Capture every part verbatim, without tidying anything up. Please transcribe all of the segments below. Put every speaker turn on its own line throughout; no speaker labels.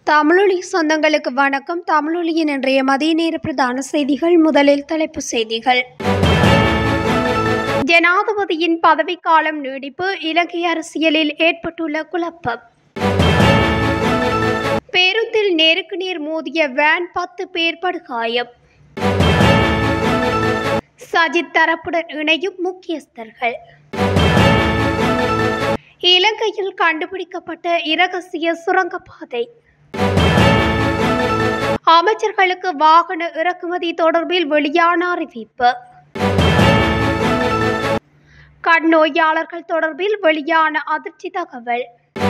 தமிழொலி சொந்தங்களுக்கு வணக்கம். தமிழொலியின் இன்றைய மதிய நேர பிரதான செய்திகள். முதலில் தலைப்புச் செய்திகள். ஜனாதிபதியின் பதவிக்காலம் நீடிப்பு, இலங்கை அரசியலில் ஏற்பட்டுள்ள குழப்பம். பேருந்தில் நேருக்கு நேர் மோதிய வேன், பத்து பேர் படுகாயம். சஜித் தரப்புடன் இணையும் முக்கியஸ்தர்கள். இலங்கையில் கண்டுபிடிக்கப்பட்ட இரகசிய சுரங்கப்பாதை. அமைச்சர்களுக்கு வாகன இறக்குமதி தொடர்பில் வெளியான அறிவிப்பு. கண் நோயாளர்கள் தொடர்பில் வெளியான அதிர்ச்சி தகவல்.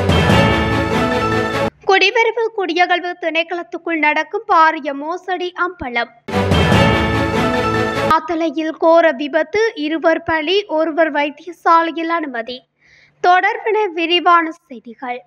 குடிவரவு குடியகல்வு திணைக்களத்துக்குள் நடக்கும் பாரிய மோசடி அம்பலம். அத்தலையில் கோர விபத்து, இருவர் பலி, ஒருவர் வைத்தியசாலையில் அனுமதி. தொடர்பென விரிவான செய்திகள்.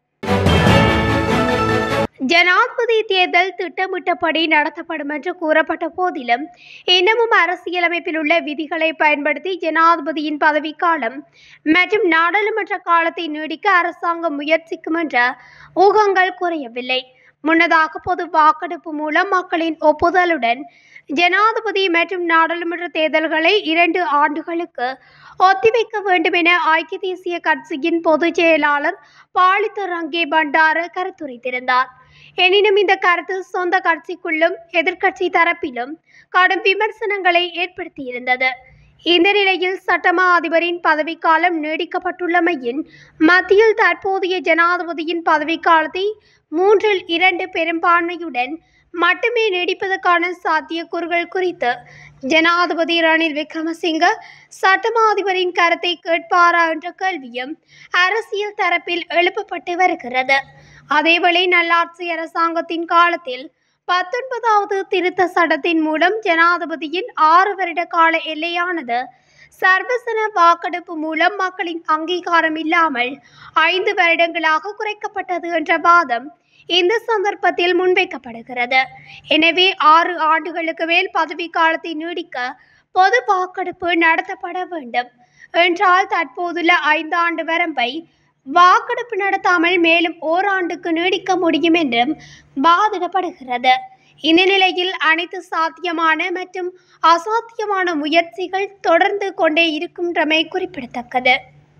ஜனாதிபதி தேர்தல் திட்டமிட்டபடி நடத்தப்படும் என்று கூறப்பட்ட போதிலும் இன்னமும் அரசியலமைப்பில் உள்ள விதிகளை பயன்படுத்தி ஜனாதிபதியின் பதவிக்காலம் மற்றும் நாடாளுமன்ற காலத்தை நீடிக்க அரசாங்கம் முயற்சிக்கும் என்ற ஊகங்கள் குறையவில்லை. முன்னதாக பொது வாக்கெடுப்பு மூலம் மக்களின் ஒப்புதலுடன் ஜனாதிபதி மற்றும் நாடாளுமன்ற தேர்தல்களை இரண்டு ஆண்டுகளுக்கு ஒத்திவைக்க வேண்டும் என ஐக்கிய தேசிய கட்சியின் பொதுச் செயலாளர் பாலித்த ரங்கே பண்டார கருத்துரைத்திருந்தார். எனினும் இந்த கருத்து சொந்த கட்சிக்குள்ளும் எதிர்க்கட்சி தரப்பிலும் கடும் விமர்சனங்களை ஏற்படுத்தியிருந்தது. இந்த நிலையில் சட்டமா அதிபரின் பதவிக்காலம் நீடிக்கப்பட்டுள்ளமையின் மத்தியில் தற்போதைய ஜனாதிபதியின் பதவிக்காலத்தை மூன்றில் இரண்டு பெரும்பான்மையுடன் மட்டுமே நீடிப்பதற்கான சாத்தியக்கூறுகள் குறித்து ஜனாதிபதி ரணில் விக்ரமசிங்க சட்டமா அதிபரின் கருத்தை கேட்பாரா என்ற கேள்வியும் அரசியல் தரப்பில் எழுப்பப்பட்டு வருகிறது. அதேவேளை நல்லாட்சி அரசாங்கத்தின் காலத்தில் பத்தொன்பதாவது திருத்த சட்டத்தின் மூலம் ஜனாதிபதியின் ஆறு வருட கால எல்லையானது சர்வசன வாக்கெடுப்பு மூலம் மக்களின் அங்கீகாரம் இல்லாமல் ஐந்து வருடங்களாக குறைக்கப்பட்டது என்ற வாதம் இந்த சந்தர்ப்பத்தில் முன்வைக்கப்படுகிறது. எனவே ஆறு ஆண்டுகளுக்கு மேல் பதவி காலத்தை நீடிக்க பொது வாக்கெடுப்பு நடத்தப்பட வேண்டும் என்றால் தற்போதுள்ள ஐந்து ஆண்டு வரம்பை வாக்கெடுப்பு நடத்தாமல் மேலும் ஓராண்டுக்கு நீடிக்க முடியும் என்றும் வாதிடப்படுகிறது. இந்த நிலையில் அனைத்து சாத்தியமான மற்றும் அசாத்தியமான முயற்சிகள் தொடர்ந்து கொண்டே இருக்கின்றமை குறிப்பிடத்தக்கது.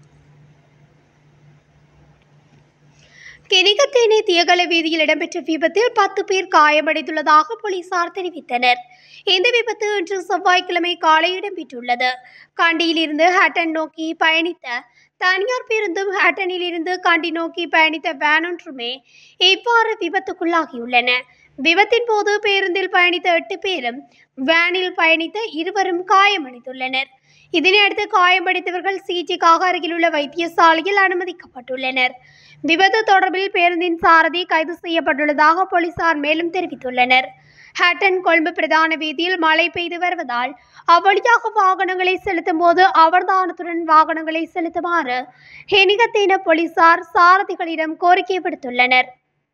கினிகத்தேனை தியகல வீதியில் இடம்பெற்ற விபத்தில் பத்து பேர் காயமடைந்துள்ளதாக போலீசார் தெரிவித்தனர். இந்த விபத்து இன்று செவ்வாய்க்கிழமை காலை இடம்பெற்றுள்ளது. கண்டியில் இருந்து ஹட்டன் நோக்கி பயணித்த தனியார் பேருந்தும் ஹட்டனில் இருந்து கண்டி நோக்கி பயணித்த வேன் ஒன்றுமே இவ்வாறு விபத்துக்குள்ளாகியுள்ளன. விபத்தின் போது பேருந்தில் பயணித்த எட்டு பேரும் வேனில் பயணித்த இருவரும் காயமடைந்துள்ளனர். இதனையடுத்து காயமடைந்தவர்கள் சிகிச்சைக்காக அருகிலுள்ள வைத்தியசாலையில் அனுமதிக்கப்பட்டுள்ளனர். விபத்து தொடர்பில் பேருந்தின் சாரதி கைது செய்யப்பட்டுள்ளதாக போலீசார் மேலும் தெரிவித்துள்ளனர். ஹட்டன் கொழும்பு பிரதான வீதியில் மழை பெய்து வருவதால் அவ்வழியாக வாகனங்களை செலுத்தும் போது அவதானத்துடன் வாகனங்களை செலுத்துமாறு கினிகத்தேன போலீசார் சாரதிகளிடம் கோரிக்கை விடுத்துள்ளனர்.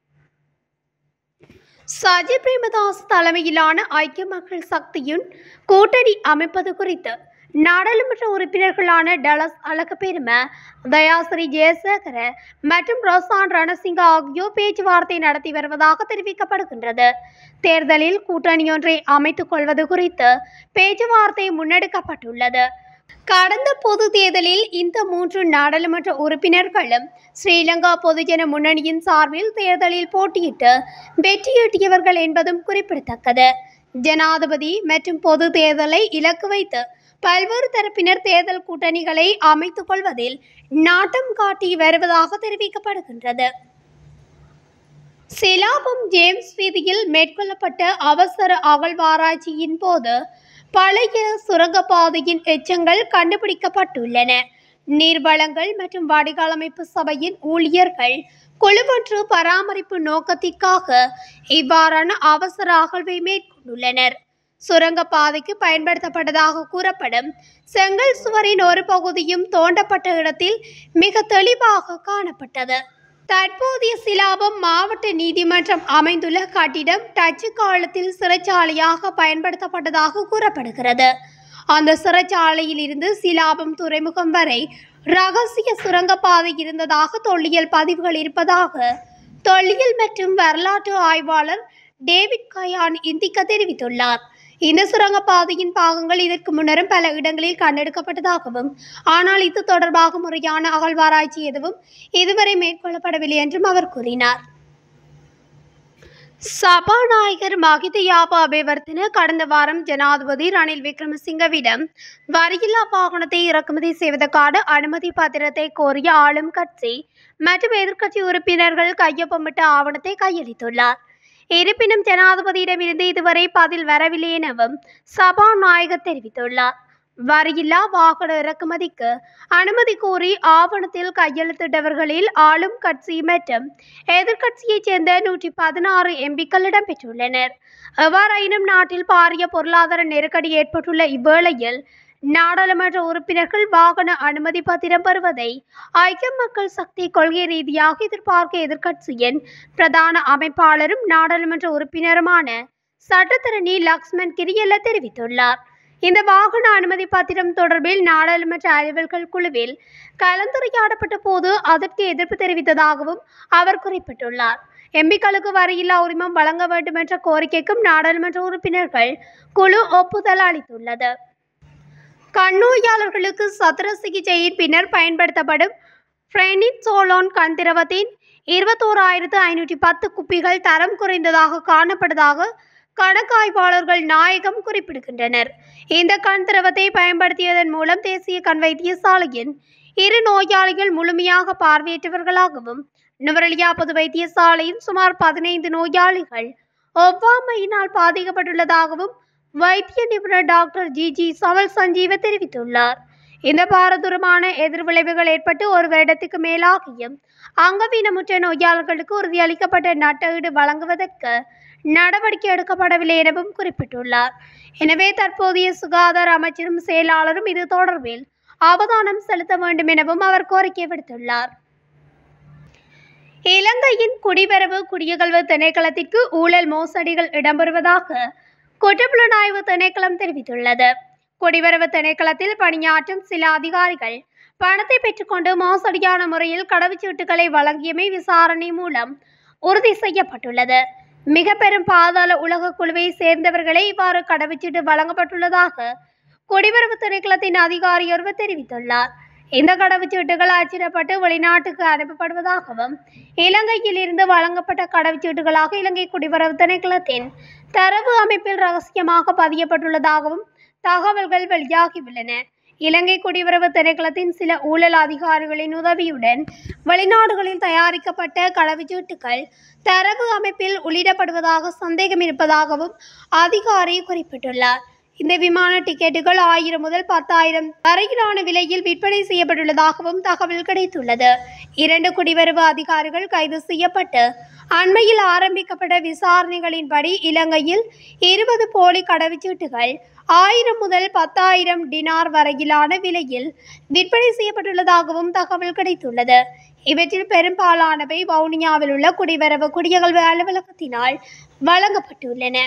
சஜித் பிரேமதாஸ் தலைமையிலான ஐக்கிய மக்கள் சக்தியின் கூட்டணி அமைப்பது குறித்து நாடாளுமன்ற உறுப்பினர்களான டலஸ் அழகப்பெரும, தயாசிறி ஜெயசேகர மற்றும் ரோசான் ரணசிங்க ஆகியோர் பேச்சுவார்த்தை நடத்தி வருவதாக தெரிவிக்கப்படுகின்றது. தேர்தலில் கூட்டணியொன்றை அமைத்துக் கொள்வது குறித்து பேச்சுவார்த்தை முன்னெடுக்கப்பட்டுள்ளது. கடந்த பொது தேர்தலில் இந்த மூன்று நாடாளுமன்ற உறுப்பினர்களும் ஸ்ரீலங்கா பொதுஜன முன்னணியின் சார்பில் தேர்தலில் போட்டியிட்டு வெற்றியீட்டியவர்கள் என்பதும் குறிப்பிடத்தக்கது. ஜனாதிபதி மற்றும் பொது தேர்தலை இலக்கு வைத்து பல்வேறு தரப்பினர் தேர்தல் கூட்டணிகளை அமைத்துக் கொள்வதில் நாட்டம் காட்டி வருவதாக தெரிவிக்கப்படுகின்றது. சிலாபம் ஜேம்ஸ் வீதியில் மேற்கொள்ளப்பட்ட அவசர அகழ்வாராய்ச்சியின் போது பழைய சுரங்கப்பாதையின் எச்சங்கள் கண்டுபிடிக்கப்பட்டுள்ளன. நீர்வளங்கள் மற்றும் வடிகால் அமைப்பு சபையின் ஊழியர்கள் குழுவொன்று பராமரிப்பு நோக்கத்திற்காக இவ்வாறான அவசர அகழ்வை மேற்கொண்டுள்ளனர். சுரங்கப்பாதைக்கு பயன்படுத்தப்பட்டதாக கூறப்படும் செங்கல் சுவரின் ஒரு பகுதியும் தோண்டப்பட்ட இடத்தில் மிக தெளிவாக காணப்பட்டது. தற்போதைய சிலாபம் மாவட்ட நீதிமன்றம் அமைந்துள்ள கட்டிடம் டச்சு காலத்தில் சிறைச்சாலையாக பயன்படுத்தப்பட்டதாக கூறப்படுகிறது. அந்த சிறைச்சாலையில் இருந்து சிலாபம் துறைமுகம் வரை ரகசிய சுரங்கப்பாதை இருந்ததாக தொல்லியல் பதிவுகள் இருப்பதாக தொல்லியல் மற்றும் வரலாற்று ஆய்வாளர் டேவிட் கயான் இந்திக்க தெரிவித்துள்ளார். இந்த சுரங்கப்பாதையின் பாகங்கள் இதற்கு முன்னரும் பல இடங்களில் கண்டெடுக்கப்பட்டதாகவும், ஆனால் இது தொடர்பாக முறையான அகழ்வாராய்ச்சி எதுவும் இதுவரை மேற்கொள்ளப்படவில்லை என்றும் அவர் கூறினார். சபாநாயகர் மஹிந்த யாப்ப அபேவர்தன கடந்த வாரம் ஜனாதிபதி ரணில் விக்ரமசிங்கவிடம் வரியில்லா வாகனத்தை இறக்குமதி செய்வதற்கான அனுமதி பத்திரத்தை கோரிய ஆளும் கட்சி மற்றும் எதிர்க்கட்சி உறுப்பினர்கள் கையொப்பமிட்ட ஆவணத்தை கையளித்துள்ளார். இருப்பினும் ஜனாதிபதியிடமிருந்து இதுவரை பதில் வரவில்லை எனவும் சபாநாயகர் தெரிவித்துள்ளார். வரியில்லா வாகன இறக்குமதிக்கு அனுமதி கோரி ஆவணத்தில் கையெழுத்திட்டவர்களில் ஆளும் கட்சி மற்றும் எதிர்க்கட்சியைச் சேர்ந்த நூற்றி பதினாறு எம்பிக்கள் இடம்பெற்றுள்ளனர். எவ்வாறாயினும் நாட்டில் பாரிய பொருளாதார நெருக்கடி ஏற்பட்டுள்ள இவ்வேளையில் நாடாளுமன்ற உறுப்பினர்கள் வாகன அனுமதி பத்திரம் பெறுவதை ஐக்கிய மக்கள் சக்தி கொள்கை ரீதியாக எதிர்பார்க்க எதிர்க்கட்சியின் பிரதான அமைப்பாளரும் நாடாளுமன்ற உறுப்பினருமான சட்டத்தரணி லக்ஷ்மன் கிரியல்ல தெரிவித்துள்ளார். இந்த வாகன அனுமதி பத்திரம் தொடர்பில் நாடாளுமன்ற அலுவல்கள் குழுவில் கலந்துரையாடப்பட்ட போது அதற்கு எதிர்ப்பு தெரிவித்ததாகவும் அவர் குறிப்பிட்டுள்ளார். எம்பிக்களுக்கு வரியில்லா உரிமம் வழங்க வேண்டும் என்ற கோரிக்கைக்கும் நாடாளுமன்ற உறுப்பினர்கள் குழு ஒப்புதல் அளித்துள்ளது. கண்ணோயாளர்களுக்கு சத்திர சிகிச்சையின் பின்னர் பயன்படுத்தப்படும் பிரெனிட்சோலோன் கண் திரவத்தின் இருபத்தோராயிரத்து ஐநூற்றி பத்து குப்பிகள் தரம் குறைந்ததாக காணப்பட்டதாக கணக்காய்வாளர்கள் நாயகம் குறிப்பிடுகின்றனர். இந்த கண் திரவத்தை பயன்படுத்தியதன் மூலம் தேசிய கண் வைத்தியசாலையின் இரு நோயாளிகள் முழுமையாக பார்வையற்றவர்களாகவும், நுவரெலியா பொது வைத்தியசாலையின் சுமார் பதினைந்து நோயாளிகள் ஒவ்வாமையினால் பாதிக்கப்பட்டுள்ளதாகவும் வைத்திய நிபுணர் doctor G G Chamal Sanjeewa தெரிவித்துள்ளார். இந்த பாரதூரமான எதிர்விளைவுகள் ஏற்பட்டு ஒரு வருடத்துக்கு மேலாகியும் அங்கவீனமுற்ற நோயாளர்களுக்கு உறுதியளிக்கப்பட்ட நட்டஈடு வழங்குவதற்கு நடவடிக்கை எடுக்கப்படவில்லை எனவும் குறிப்பிட்டுள்ளார். எனவே தற்போதைய சுகாதார அமைச்சரும் செயலாளரும் இது தொடர்பில் அவதானம் செலுத்த வேண்டும் எனவும் அவர் கோரிக்கை விடுத்துள்ளார். இலங்கையின் குடிவரவு குடியகல்வு திணைக்களத்திற்கு ஊழல் மோசடிகள் இடம்பெறுவதாக குற்றப்புலனாய்வு திணைக்களம் தெரிவித்துள்ளது. குடிவரவு திணைக்களத்தில் பணியாற்றும் சில அதிகாரிகள் பணத்தை பெற்றுக்கொண்டு மோசடியான முறையில் கடவுச்சீட்டுகளை வழங்கியமை விசாரணை மூலம் உறுதி செய்யப்பட்டுள்ளது. மிக பெரும் பாதாள உலக குழுவை சேர்ந்தவர்களே இவ்வாறு கடவுச்சீட்டு வழங்கப்பட்டுள்ளதாக குடிவரவு திணைக்களத்தின் அதிகாரி ஒருவர் தெரிவித்துள்ளார். இந்த கடவுச்சீட்டுகள் அச்சிடப்பட்டு வெளிநாட்டுக்கு அனுப்பப்படுவதாகவும், இலங்கையில் இருந்து வழங்கப்பட்ட கடவுச்சீட்டுகளாக இலங்கை குடிவரவு திணைக்களத்தின் தரவு அமைப்பில் ரகசியமாக பதியப்பட்டுள்ளதாகவும் தகவல்கள் வெளியாகியுள்ளன. இலங்கை குடிவரவு திணைக்களத்தின் சில ஊழல் அதிகாரிகளின் உதவியுடன் வெளிநாடுகளில் தயாரிக்கப்பட்ட கடவுச்சீட்டுகள் தரவு அமைப்பில் உள்ளிடப்படுவதாக சந்தேகம் இருப்பதாகவும் அதிகாரி குறிப்பிட்டுள்ளார். இந்த விமான டிக்கெட்டுகள் ஆயிரம் முதல் பத்தாயிரம் வரையிலான விலையில் விற்பனை செய்யப்பட்டுள்ளதாகவும் தகவல் கிடைத்துள்ளது. இரண்டு குடிவரவு அதிகாரிகள் கைது செய்யப்பட்டு அண்மையில் ஆரம்பிக்கப்பட்ட விசாரணைகளின்படி இலங்கையில் இருபது போலி கடவுச்சீட்டுகள் ஆயிரம் முதல் பத்தாயிரம் டினார் வரையிலான விலையில் விற்பனை செய்யப்பட்டுள்ளதாகவும் தகவல் கிடைத்துள்ளது. இவற்றில் பெரும்பாலானவை வவுனியாவில் உள்ள குடிவரவு குடியகல்வு அலுவலகத்தினால் வழங்கப்பட்டுள்ளன.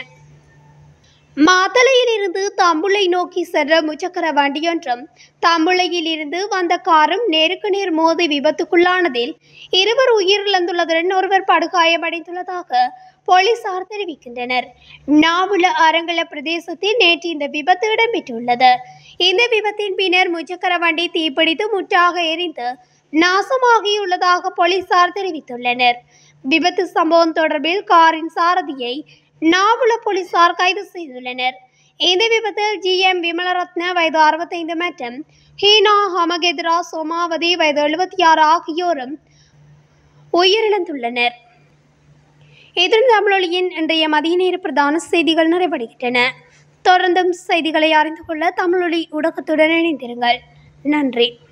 மாத்தளையில் இருந்து தம்புளை நோக்கி சென்ற முச்சக்கர வண்டியொன்றும் தம்புளையில் இருந்து வந்த காரும் நேருக்கு நேர் மோதி விபத்துக்குள்ளானதில் இருவர் உயிரிழந்துள்ளதுடன் ஒருவர் படுகாயமடைந்துள்ளதாக போலீசார் தெரிவிக்கின்றனர். நாவுல அரங்கல பிரதேசத்தில் நேற்று இந்த விபத்து இடம்பெற்றுள்ளது. இந்த விபத்தின் பின்னர் முச்சக்கர வண்டி தீப்பிடித்து முற்றாக எரிந்து நாசமாகியுள்ளதாக போலீசார் தெரிவித்துள்ளனர். விபத்து சம்பவம் தொடர்பில் காரின் சாரதியை நாவுல போலீசார் கைது செய்துள்ளனர். இந்த விபத்தில் ஜி எம் விமலரத்ன வயது அறுபத்தைந்து மற்றும் ஹீனா ஹமகெத்ரா சோமாவதி வயது எழுபத்தி ஆறு ஆகியோரும் உயிரிழந்துள்ளனர். இத்துடன் தமிழொலியின் இன்றைய மதிய நேர பிரதான செய்திகள் நிறைவடைகின்றன. தொடர்ந்தும் செய்திகளை அறிந்து கொள்ள தமிழொலி ஊடகத்துடன் இணைந்திருங்கள். நன்றி.